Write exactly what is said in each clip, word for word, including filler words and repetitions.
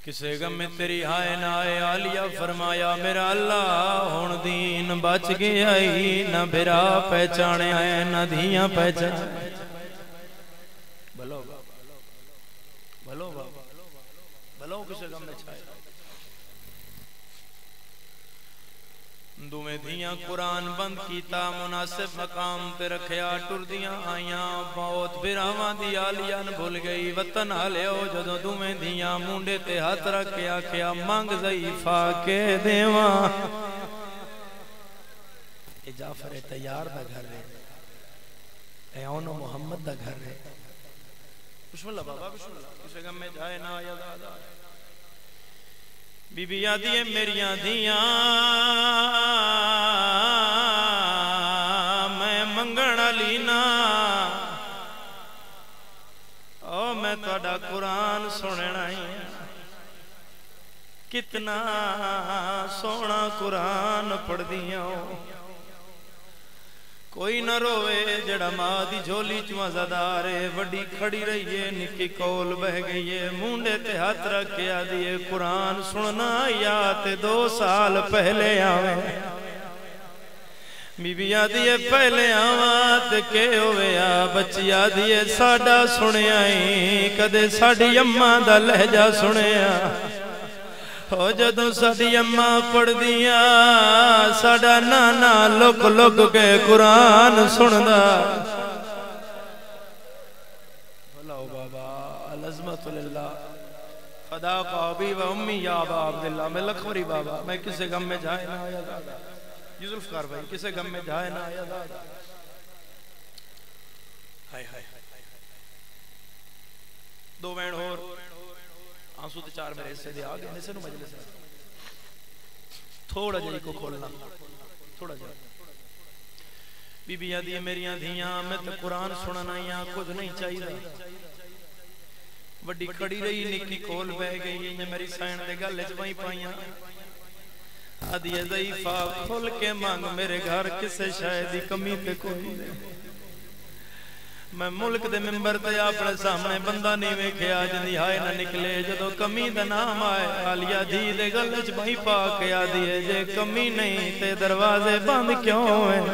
کسے غم میں تیری ہائے نہ آئے عالیہ فرمایا میرا اللہ ہون دین بچ گیا ہی نہ بھرا پہچانے آئے نہ دھیاں پہچانے بلو بلو بلو کسے غم میں چھائے دومیں دھیاں قرآن بند کیتا مناسب مقام تے رکھیا ٹر دیاں آئیاں بہت براواں دی آلیاں بھول گئی وطن آلے ہو جدو دومیں دھیاں مونڈے تے ہاتھ رکھیا کیا مانگ ضعیفہ کے دیواں اے جعفر تیار دا گھر رہے اے اونو محمد دا گھر رہے بسم اللہ بابا بسم اللہ کسے غم میں جائے نہ آیا دادا بی بی آدھی میریاں دھیاں میں منگن لینا او میں توڑا قرآن سننا ہی کتنا سونا قرآن پڑھ دیاں کوئی نہ روے جڑا ماں دی جھولی چمزدار ہے وڈی کھڑی رہی ہے نکی کول بہ گئی ہے مونڈے تے ہاتھ رکھیا دیئے قرآن سننا یا تے دو سال پہلے آویں بی بی آدھیے پہلے آوات کے ہوئے آ بچی آدھیے ساڑا سنے آئیں کدے ساڑی اممہ دا لہجہ سنے آ ہو جدوں ساڑی اممہ پڑھ دیا ساڑا نانا لک لک کے قرآن سندا بلاؤ بابا العظمت للہ فدا قابی و امی یا با عبداللہ میں لکھوری بابا میں کسے غم میں جائے نہ آیا دادا یہ ذوالفقار بھائی کسے غم میں جائے نہ آیا دادا ہائے ہائے دو وین ہور آنسو تے چار میرے حصے دے آگے نسے نو مجلس ہے تھوڑا جائی کو کھولنا تھوڑا جائی بی بی آدھی میریاں دھیاں میں تے قرآن سننا یا کچھ نہیں چاہیے وڈی کھڑی رہی نکی کول بہ گئی یہ میری سائن دے گالے چپائی پائیاں آدھی ضعیفہ کھول کے مانگ میرے گھر کسے شاید کمی تے کوئی نہیں میں ملک دے ممبر تے اپنے سامنے بندہ نہیں ویکھیا جندی ہائے نہ نکلے جدو کمی دا نام آئے آلیا دھی دے گلچ بھائی پاک یادی ہے جے کمی نہیں تے دروازے بند کیوں ہیں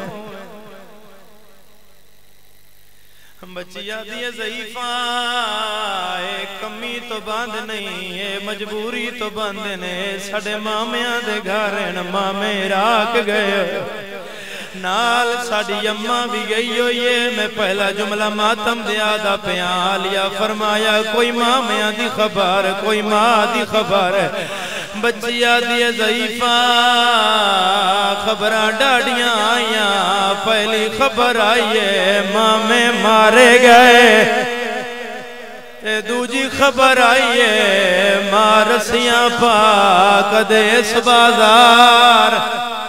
بچی یادی ہے ضعیفہ اے کمی تو بند نہیں اے مجبوری تو بند نے سڑے مامیاں دے گھارن مامے راک گئے نال ساڑی اممہ بھی گئی ہوئی ہے میں پہلا جملہ ماتم دیا دا پیان لیا فرمایا کوئی ماں میں آدھی خبر کوئی ماں آدھی خبر بچی آدھی ضعیفہ خبرہ ڈاڑیاں آئیاں پہلی خبر آئیے ماں میں مارے گئے دوجی خبر آئیے ماں رسیاں پاک دے اس بازار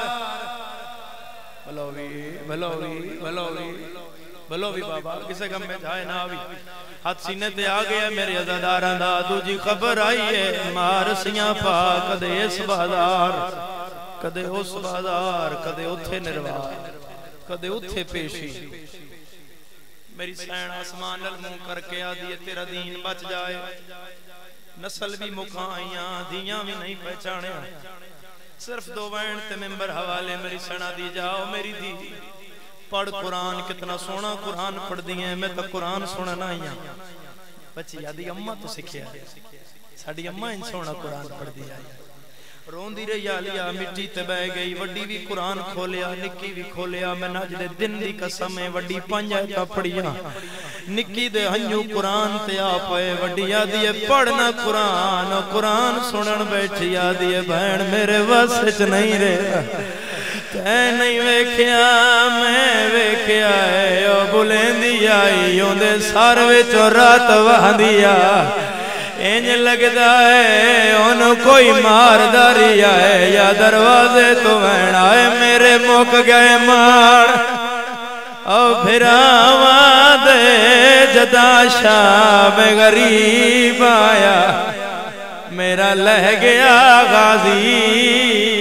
بلوی بلوی بلوی بابا کسے غم میں جائے نہ آوی ہاتھ سینے تے آگئے میرے عزاداران دا دوجی خبر آئیے مارسیاں پا کدے اس بازار کدے اس بازار کدے اتھے نروار کدے اتھے پیشی میری سین آسمان الموں کر کے آدھی تیرا دین بچ جائے نسل بھی مکھائیاں دیاں بھی نہیں پہچانے صرف دو وین تے ممبر حوالے میری سنا دی جاؤ میری دی پڑھ قرآن کتنا سونا قرآن پڑھ دیئے میں تو قرآن سننا ہی ہیں بچی یادی اممہ تو سکھیا ساڑی اممہ ان سونا قرآن پڑھ دیا رون دی رہی آلیا مٹی تے بہ گئی وڈی بھی قرآن کھولیا نکی بھی کھولیا میں ناجدے دن دی قسمیں وڈی پنجائتا پڑھیا نکی دے ہنیو قرآن تے آپے وڈی یادی پڑھنا قرآن قرآن سنن بیٹھی یادی بہن میرے واسچ نہیں رہا تے نہیں ویکھیا میں ویکھیا ہے او بلندی آئی یوں دے ساروے چو رات وہاندیا انج لگدا ہے ان کوئی مارداری آئے یا دروازے تو وین آئے میرے موک گئے مار او پھراواں دے جدا شام غریب آیا میرا لہ گیا غازی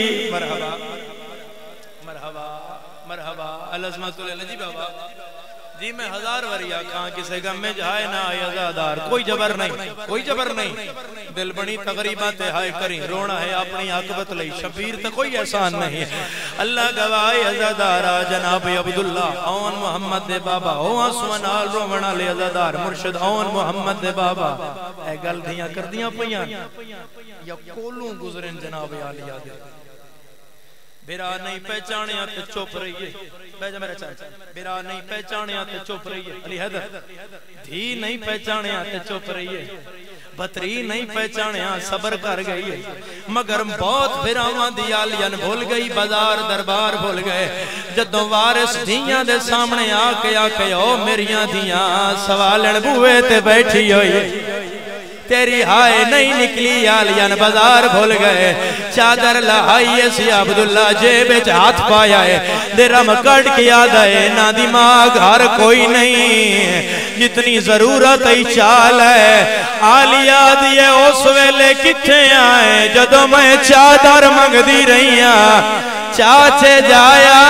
مرحبا مرحبا مرحبا العظمت اللہ جی بابا جی میں ہزار وری آکھاں کسے غم میں جائے نہ آئے عزادار کوئی جبر نہیں کوئی جبر نہیں دل بنی تقریباں تے ہائے کریں رونا ہے اپنی عاقبت لئی شبیر تے کوئی احسان نہیں ہے اللہ گواہی عزادارا جناب عبداللہ اون محمد دے بابا اوہاں سوانال رومنا لے عزادار مرشد اون محمد دے بابا اے گل دھیاں کر دیاں پہیاں یا کولوں گزرن جناب عالیہ دے بیرا نہیں پہچانیا تے چوپ رہیے بیجا میرے چاہتا بیرا نہیں پہچانیا تے چوپ رہیے علی حیدر دھی نہیں پہچانیا تے چوپ رہیے بطری نہیں پہچانیا صبر کر گئی ہے مگر بہت پھراواں دی آلیاں بھول گئی بازار دربار بھول گئے جدوں وارث دھیاں دے سامنے آکے آکے او میریاں دھیاں سوالن بوئے تے بیٹھی ہوئی تیری ہائے نہیں نکلی آلیاں بازار بھول گئے چادر لہائیے سی عبداللہ جیب ہاتھ پایا ہے درم کٹ کیا دائے نا دماغ ہر کوئی نہیں جتنی ضرورت ہی چال ہے آلیہ دیئے اس ویلے کتھے آئے جدو میں چادر منگ دی رہی ہاں چاچے جایا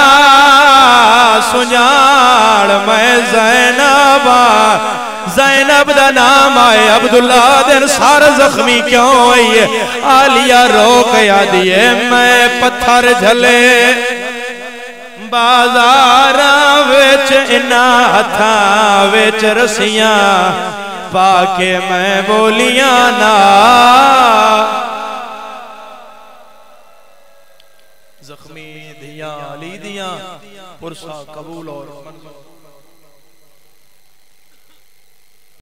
سنجاڑ میں زینبا زینب دا نام آئے عبداللہ دن سار زخمی کیوں آئیے آلیہ روک یا دیئے میں پتھر جھلے بازاراں وچ انا ہتھاں وچ رسیاں پاکے میں بولیاں نا زخمی دیاں علی دیاں پرسا قبول اور منظور